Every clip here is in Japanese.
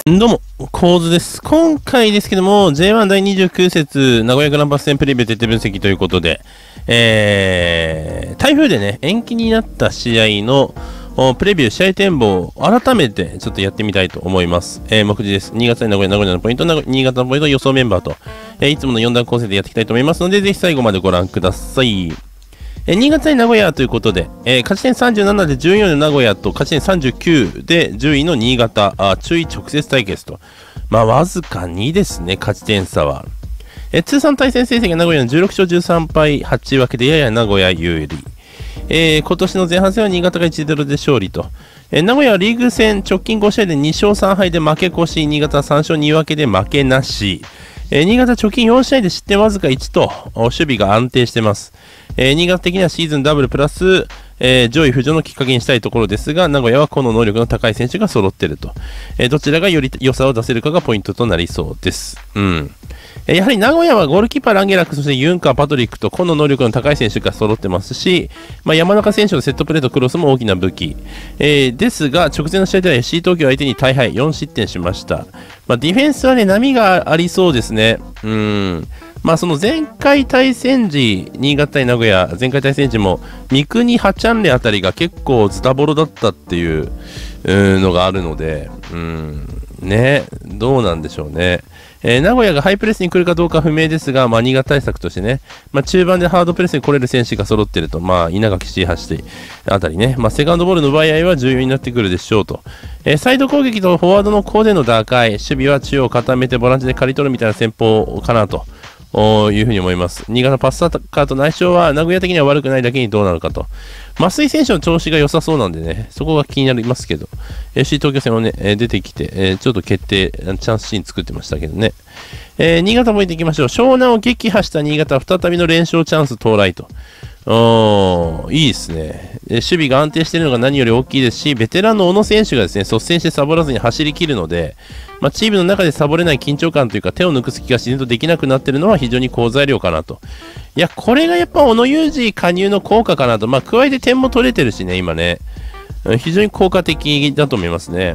どうも、構図です。今回ですけども、J1 第29節名古屋グランパス戦プレビュー徹底分析ということで、台風でね、延期になった試合のプレビュー、試合展望を改めてちょっとやってみたいと思います。目次です。新潟対名古屋のポイント、新潟のポイント予想メンバーと、いつもの4段構成でやっていきたいと思いますので、ぜひ最後までご覧ください。新潟対名古屋ということで、勝ち点37で14位の名古屋と勝ち点39で10位の新潟、中位直接対決と、わずか2ですね、勝ち点差は。通算対戦成績は名古屋の16勝13敗8分けでやや名古屋有利。今年の前半戦は新潟が 1-0 で勝利と。名古屋はリーグ戦直近5試合で2勝3敗で負け越し、新潟は3勝2分けで負けなし。新潟直近4試合で失点わずか1と守備が安定しています。新潟的にはシーズンダブルプラス、上位浮上のきっかけにしたいところですが、名古屋は個の能力の高い選手が揃っていると。どちらがより良さを出せるかがポイントとなりそうです。やはり名古屋はゴールキーパーランゲラック、そしてユンカー、パトリックと個の能力の高い選手が揃ってますし、山中選手のセットプレーとクロスも大きな武器。ですが、直前の試合では FC 東京相手に大敗、4失点しました。ディフェンスはね、波がありそうですね。その前回対戦時、新潟対名古屋、前回対戦時も、三国、ハチャンレあたりが結構ズタボロだったっていうのがあるので、どうなんでしょうね。名古屋がハイプレスに来るかどうか不明ですが、新潟対策としてね、中盤でハードプレスに来れる選手が揃っていると、稲垣 C8 あたりね、セカンドボールの奪い合いは重要になってくるでしょうと。サイド攻撃とフォワードのコーデの打開、守備は中央を固めてボランチで刈り取るみたいな戦法かなと。いうふうに思います。新潟パスサッカーとの相性は名古屋的には悪くないだけにどうなるかと。増井選手の調子が良さそうなんでね、そこが気になりますけど、FC 東京戦もね、出てきて、ちょっと決定、チャンスシーン作ってましたけどね。新潟も行っていきましょう。湘南を撃破した新潟、再びの連勝チャンス到来と。いいですね。守備が安定しているのが何より大きいですし、ベテランの小野選手がですね、率先してサボらずに走り切るので、チームの中でサボれない緊張感というか、手を抜く隙が自然とできなくなっているのは非常に好材料かなと。いや、これがやっぱ小野裕二加入の効果かなと。加えて点も取れてるしね、今ね。非常に効果的だと思いますね。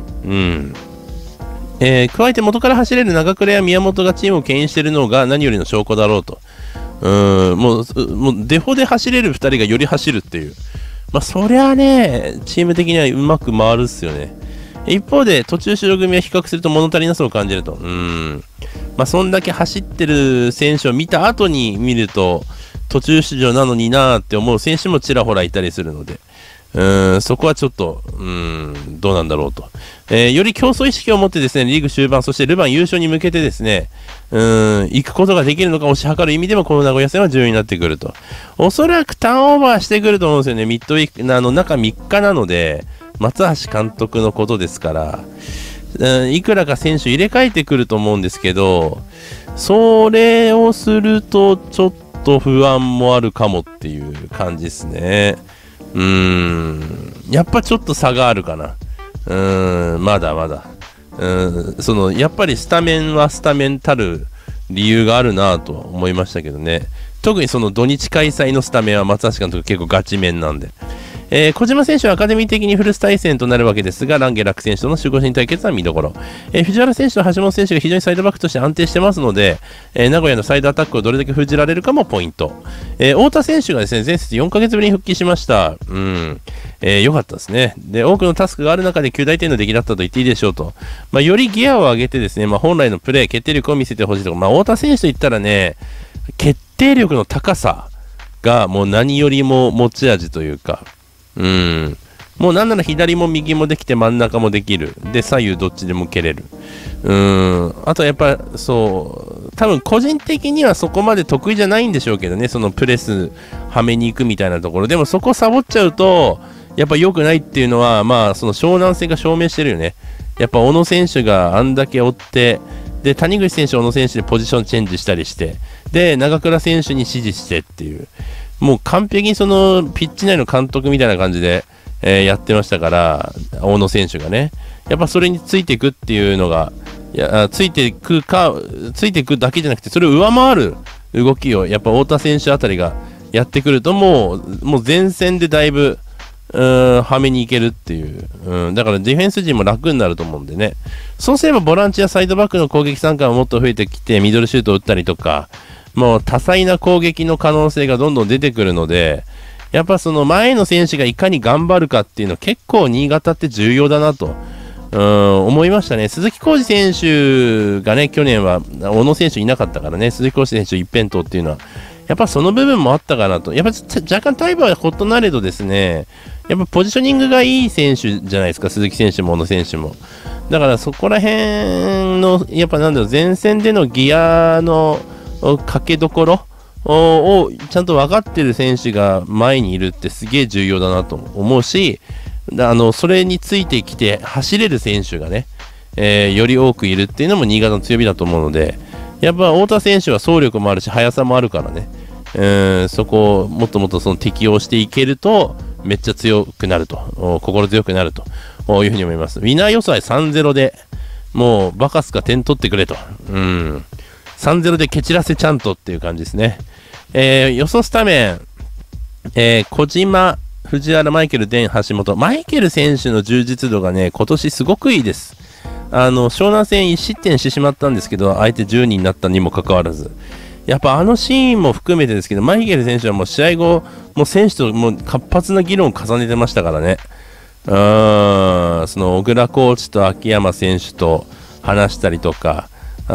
加えて元から走れる長倉や宮本がチームを牽引しているのが何よりの証拠だろうと。もうデフォで走れる2人がより走るっていう。そりゃね、チーム的にはうまく回るっすよね。一方で、途中出場組は比較すると物足りなさを感じると。そんだけ走ってる選手を見た後に見ると、途中出場なのになーって思う選手もちらほらいたりするので、そこはちょっと、どうなんだろうと。より競争意識を持ってですね、リーグ終盤、そしてルヴァン優勝に向けてですね、行くことができるのか推し量る意味でも、この名古屋戦は重要になってくると。おそらくターンオーバーしてくると思うんですよね。ミッドウィーク、中3日なので、松橋監督のことですから、いくらか選手入れ替えてくると思うんですけど、それをすると、ちょっと不安もあるかもっていう感じですね。やっぱちょっと差があるかな。まだまだ。やっぱりスタメンはスタメンたる理由があるなとは思いましたけどね。特にその土日開催のスタメンは松橋監督結構ガチ面なんで。小島選手はアカデミー的にフルス対戦となるわけですが、ランゲラック選手との守護神対決は見どころ。藤原選手と橋本選手が非常にサイドバックとして安定してますので、名古屋のサイドアタックをどれだけ封じられるかもポイント。太田選手がですね、前節4ヶ月ぶりに復帰しました。良かったですね。で、多くのタスクがある中で9大点の出来だったと言っていいでしょうと。よりギアを上げてですね、本来のプレー、決定力を見せてほしいと。太田選手と言ったらね、決定力の高さがもう何よりも持ち味というか、もうなんなら左も右もできて真ん中もできる。で、左右どっちでも蹴れる。あとはやっぱ多分個人的にはそこまで得意じゃないんでしょうけどね、そのプレスはめに行くみたいなところ。でもそこサボっちゃうと、やっぱ良くないっていうのは、その湘南戦が証明してるよね。やっぱ小野選手があんだけ追って、で、谷口選手、小野選手でポジションチェンジしたりして、で、長倉選手に指示してっていう。もう完璧にそのピッチ内の監督みたいな感じで、やってましたから、大野選手がね、やっぱそれについていくっていうのが、ついていくだけじゃなくて、それを上回る動きを、やっぱ太田選手あたりがやってくると、もう前線でだいぶ、 はめに行けるっていう、だからディフェンス陣も楽になると思うんでね。そうすればボランチやサイドバックの攻撃参加ももっと増えてきて、ミドルシュートを打ったりとか、もう多彩な攻撃の可能性がどんどん出てくるので、やっぱその前の選手がいかに頑張るかっていうの結構新潟って重要だなと、思いましたね。鈴木浩二選手がね、去年は小野選手いなかったからね、鈴木浩二選手一辺倒っていうのは、やっぱその部分もあったかなと。やっぱ若干タイプは異なれどですね、やっぱポジショニングがいい選手じゃないですか、鈴木選手も小野選手も。だからそこら辺の、やっぱなんだろう、前線でのギアのかけどころをちゃんと分かってる選手が前にいるってすげえ重要だなと思うし、それについてきて走れる選手がね、より多くいるっていうのも新潟の強みだと思うので、やっぱ太田選手は走力もあるし速さもあるからね、そこをもっともっとその適応していけるとめっちゃ強くなると、心強くなるというふうに思います。ウィナー予想 3-0 でもうバカスカ点取ってくれと、3-0 で蹴散らせちゃんとっていう感じですね。予想スタメン、小島、藤原、マイケル、デン、橋本。マイケル選手の充実度がね、今年すごくいいです。湘南戦1失点してしまったんですけど、相手10人になったにもかかわらず。やっぱあのシーンも含めてですけど、マイケル選手はもう試合後、もう選手ともう活発な議論を重ねてましたからね。その小倉コーチと秋山選手と話したりとか、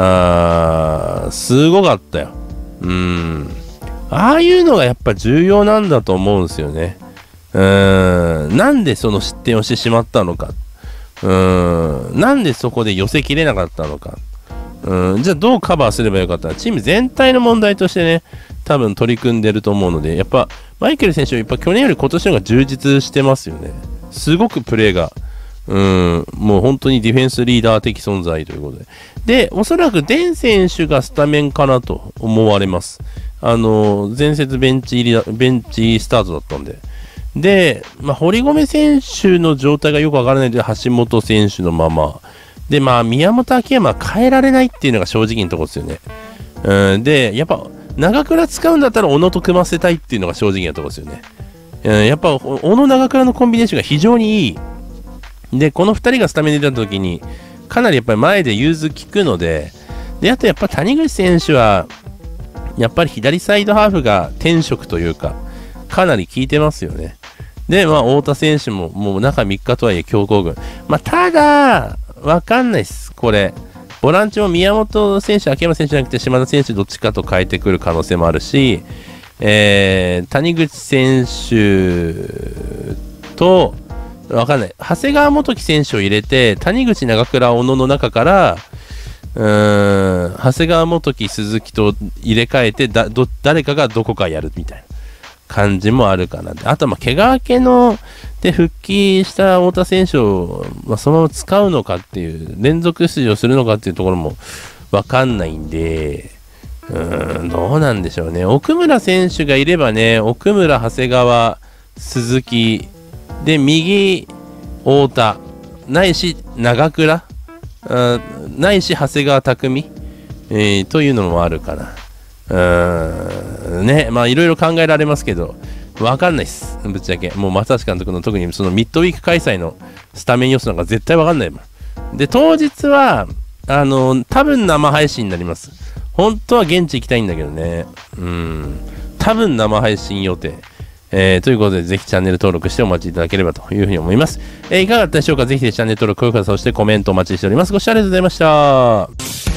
すごかったよ。ああいうのがやっぱ重要なんだと思うんですよね。なんでその失点をしてしまったのか。なんでそこで寄せきれなかったのか。じゃあどうカバーすればよかったのか。チーム全体の問題としてね、多分取り組んでると思うので、やっぱマイケル選手はやっぱ去年より今年の方が充実してますよね。すごくプレーが。もう本当にディフェンスリーダー的存在ということで。で、おそらくデン選手がスタメンかなと思われます。前節ベンチスタートだったんで。で、堀米選手の状態がよくわからないので、橋本選手のまま。で、宮本秋山は変えられないっていうのが正直なところですよね。で、やっぱ、長倉使うんだったら小野と組ませたいっていうのが正直なところですよね。やっぱ、小野長倉のコンビネーションが非常にいい。で、この2人がスタメンで出たときに、かなりやっぱり前で融通効くので、で、あとやっぱ谷口選手は、やっぱり左サイドハーフが天職というか、かなり効いてますよね。で、太田選手ももう中3日とはいえ強行軍。ただ、わかんないです。これ。ボランチも宮本選手、秋山選手じゃなくて島田選手どっちかと変えてくる可能性もあるし、谷口選手と、わかんない。長谷川元樹選手を入れて、谷口、長倉、小野の中から、長谷川元樹、鈴木と入れ替えて誰かがどこかやるみたいな感じもあるかな。あとは怪我明けで復帰した太田選手を、そのまま使うのかっていう、連続出場するのかっていうところもわかんないんで、どうなんでしょうね。奥村選手がいればね、奥村、長谷川、鈴木、で、右、太田、ないし、長倉、ないし、長谷川匠、というのもあるかな。ね、いろいろ考えられますけど、わかんないっす。ぶっちゃけ。もう、松橋監督の特にそのミッドウィーク開催のスタメン予想なんか絶対わかんないもん。で、当日は、多分生配信になります。本当は現地行きたいんだけどね。多分生配信予定。ということで、ぜひチャンネル登録してお待ちいただければというふうに思います。いかがだったでしょうか。ぜひチャンネル登録、高評価、そしてコメントお待ちしております。ご視聴ありがとうございました。